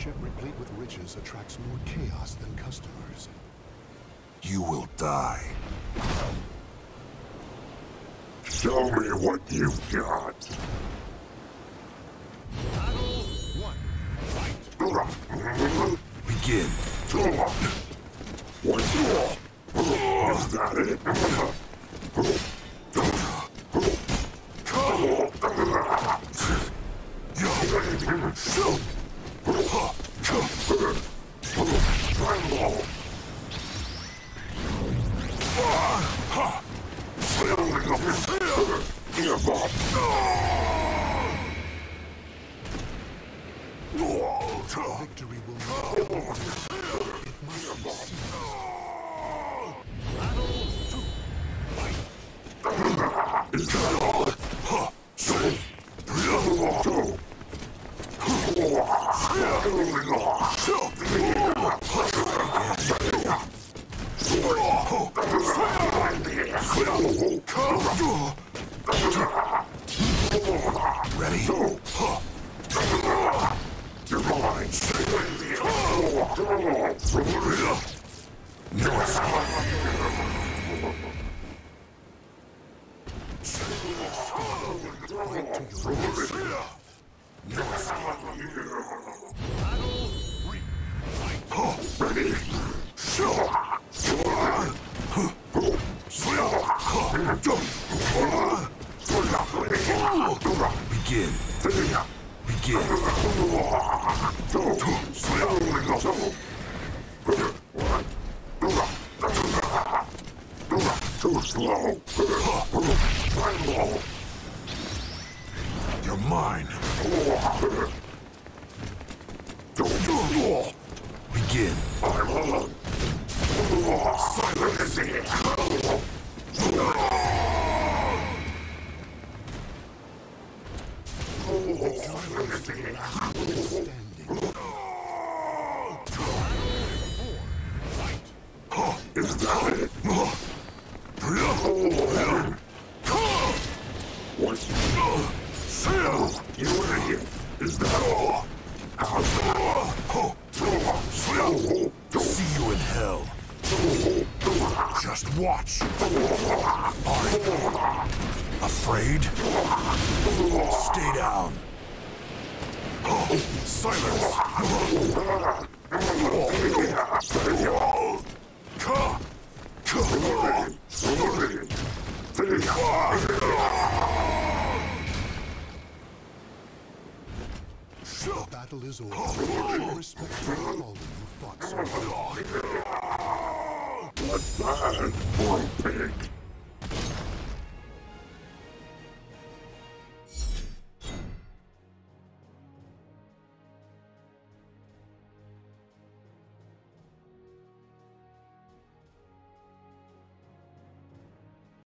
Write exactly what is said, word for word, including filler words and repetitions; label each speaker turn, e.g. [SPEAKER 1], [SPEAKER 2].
[SPEAKER 1] ship replete with riches attracts more chaos than customers.
[SPEAKER 2] You will die.
[SPEAKER 3] Show me what you've got.
[SPEAKER 1] Battle one. Fight.
[SPEAKER 2] Begin.
[SPEAKER 3] What's wrong? Is that it?
[SPEAKER 1] Victory will not be it must be seized. Battle two. Fight.
[SPEAKER 3] Is that all?
[SPEAKER 2] Ready?
[SPEAKER 3] You're mine.
[SPEAKER 1] Fight to your last. Battle three. Fight.
[SPEAKER 3] Ready?
[SPEAKER 2] Begin. Begin.
[SPEAKER 3] Too slow.
[SPEAKER 2] You're mine. Begin.
[SPEAKER 3] I'm on. Silence. Is that it? What? You idiot! Is that all? How's that?
[SPEAKER 2] See you in hell. Just watch. Afraid? Stay down. Silence.
[SPEAKER 1] The battle is over. Show respect to the fallen who fought so hard.
[SPEAKER 3] What's that? Poor pig.